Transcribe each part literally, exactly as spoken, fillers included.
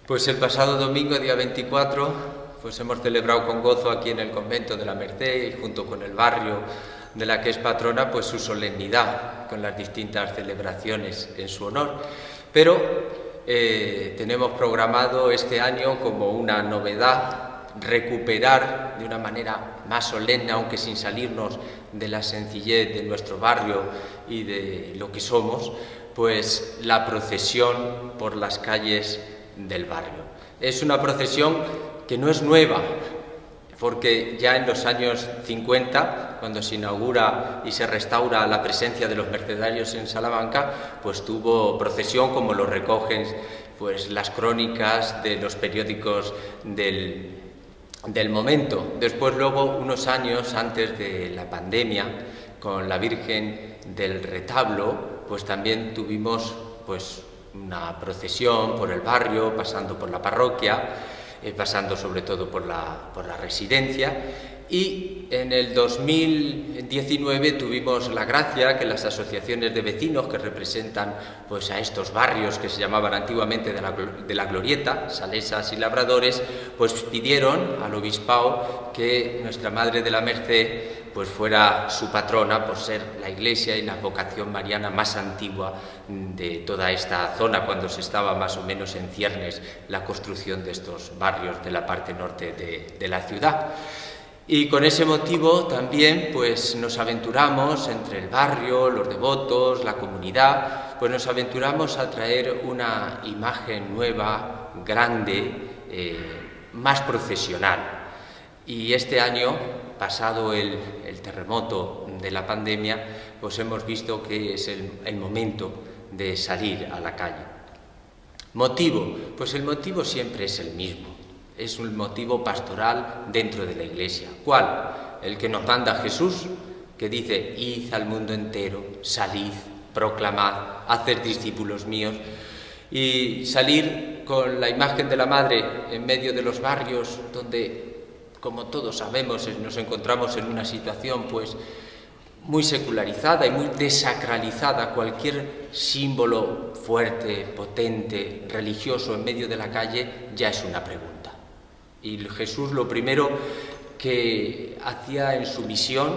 Pues el pasado domingo, día veinticuatro, pues hemos celebrado con gozo aquí en el convento de la Merced y junto con el barrio de la que es patrona, pues su solemnidad con las distintas celebraciones en su honor. Pero eh, tenemos programado este año como una novedad recuperar de una manera más solemne, aunque sin salirnos de la sencillez de nuestro barrio y de lo que somos, pues la procesión por las calles del barrio. Es una procesión que no es nueva, porque ya en los años cincuenta, cuando se inaugura y se restaura la presencia de los mercedarios en Salamanca, pues tuvo procesión como lo recogen pues las crónicas de los periódicos del, del momento. Después, luego, unos años antes de la pandemia, con la Virgen del Retablo, pues también tuvimos pues una procesión por el barrio, pasando por la parroquia, eh, pasando sobre todo por la, por la residencia, y en el dos mil diecinueve tuvimos la gracia que las asociaciones de vecinos que representan pues a estos barrios que se llamaban antiguamente de la, de la Glorieta, salesas y labradores, pues pidieron al obispado que Nuestra Madre de la Merced pues fuera su patrona, por ser la iglesia y la vocación mariana más antigua de toda esta zona, cuando se estaba más o menos en ciernes la construcción de estos barrios de la parte norte de, de la ciudad. Y con ese motivo también pues nos aventuramos entre el barrio, los devotos, la comunidad, pues nos aventuramos a traer una imagen nueva, grande, eh, más procesional. Y este año, pasado el, el terremoto de la pandemia, pues hemos visto que es el, el momento de salir a la calle. ¿Motivo? Pues el motivo siempre es el mismo, es un motivo pastoral dentro de la Iglesia. ¿Cuál? El que nos manda Jesús, que dice: id al mundo entero, salid, proclamad, haced discípulos míos. Y salir con la imagen de la Madre en medio de los barrios donde, como todos sabemos, nos encontramos en una situación pues muy secularizada y muy desacralizada. Cualquier símbolo fuerte, potente, religioso en medio de la calle ya es una pregunta. Y Jesús lo primero que hacía en su misión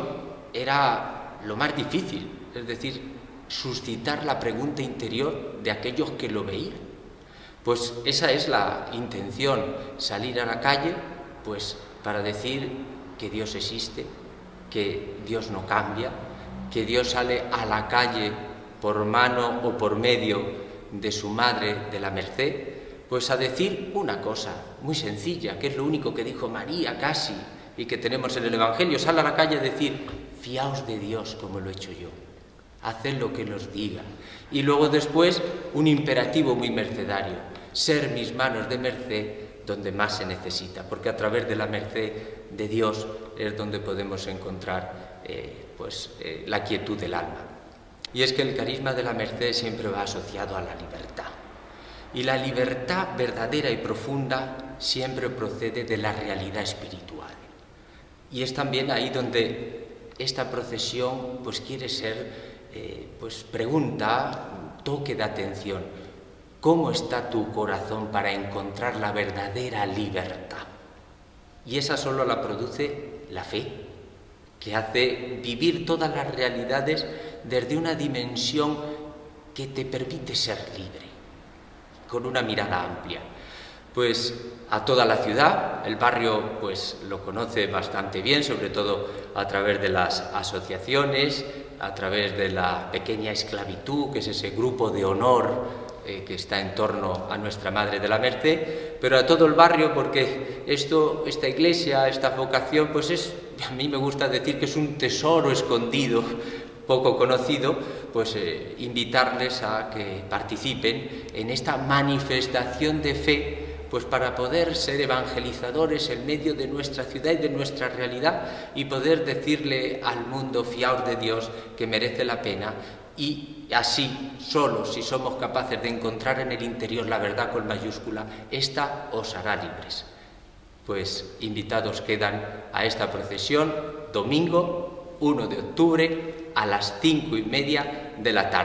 era lo más difícil, es decir, suscitar la pregunta interior de aquellos que lo veían. Pues esa es la intención, salir a la calle pues para decir que Dios existe, que Dios no cambia, que Dios sale a la calle por mano o por medio de su Madre de la Merced, pues a decir una cosa muy sencilla, que es lo único que dijo María casi, y que tenemos en el Evangelio: sal a la calle a decir, fiaos de Dios como lo he hecho yo, haced lo que nos diga. Y luego después un imperativo muy mercedario: ser mis manos de merced donde más se necesita, porque a través de la merced de Dios es donde podemos encontrar eh, pues, eh, la quietud del alma. Y es que el carisma de la merced siempre va asociado a la libertad. Y la libertad verdadera y profunda siempre procede de la realidad espiritual. Y es también ahí donde esta procesión pues, quiere ser eh, pues, pregunta, toque de atención. ¿Cómo está tu corazón para encontrar la verdadera libertad? Y esa solo la produce la fe, que hace vivir todas las realidades desde una dimensión que te permite ser libre, con una mirada amplia. Pues a toda la ciudad, el barrio pues lo conoce bastante bien, sobre todo a través de las asociaciones, a través de la pequeña esclavitud, que es ese grupo de honor eh, que está en torno a Nuestra Madre de la Merced, pero a todo el barrio, porque esto, esta iglesia, esta vocación, pues es, a mí me gusta decir que es un tesoro escondido, poco conocido, pues eh, invitarles a que participen en esta manifestación de fe, pues para poder ser evangelizadores en medio de nuestra ciudad y de nuestra realidad, y poder decirle al mundo: fiaos de Dios, que merece la pena. Y así, solo si somos capaces de encontrar en el interior la verdad con mayúscula, esta os hará libres. Pues invitados quedan a esta procesión, domingo uno de octubre, a las cinco y media de la tarde.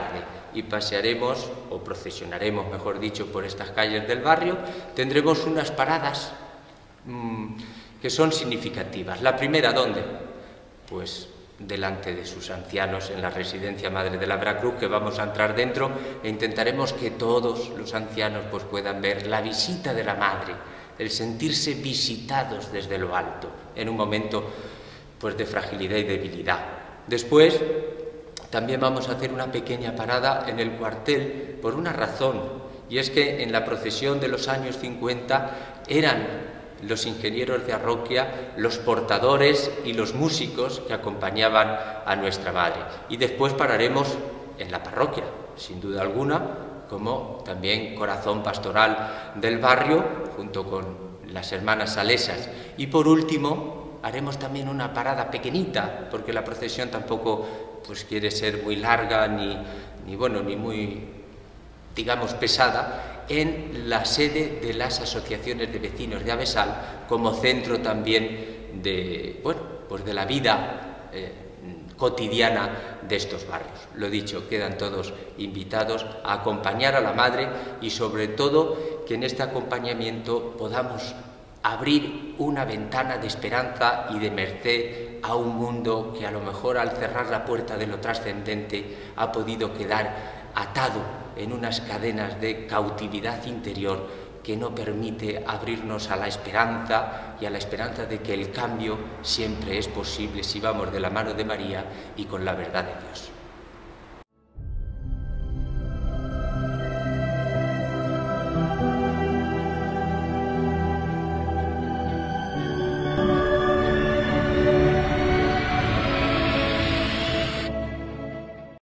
y pasearemos, o procesionaremos, mejor dicho, por estas calles del barrio, tendremos unas paradas mmm, que son significativas. La primera, ¿dónde? Pues delante de sus ancianos en la residencia Madre de la Veracruz, que vamos a entrar dentro e intentaremos que todos los ancianos pues, puedan ver la visita de la Madre, el sentirse visitados desde lo alto, en un momento pues, de fragilidad y debilidad. Después, también vamos a hacer una pequeña parada en el cuartel por una razón, y es que en la procesión de los años cincuenta eran los ingenieros de Arroquia los portadores y los músicos que acompañaban a nuestra Madre. Y después pararemos en la parroquia, sin duda alguna, como también corazón pastoral del barrio, junto con las hermanas salesas. Y por último, haremos también una parada pequeñita, porque la procesión tampoco pues, quiere ser muy larga, ni, ni, bueno, ni muy, digamos, pesada, en la sede de las asociaciones de vecinos de Avesal, como centro también de, bueno, pues de la vida eh, cotidiana de estos barrios. Lo dicho, quedan todos invitados a acompañar a la Madre y sobre todo que en este acompañamiento podamos abrir una ventana de esperanza y de merced a un mundo que a lo mejor al cerrar la puerta de lo trascendente ha podido quedar atado en unas cadenas de cautividad interior que no permite abrirnos a la esperanza y a la esperanza de que el cambio siempre es posible si vamos de la mano de María y con la verdad de Dios.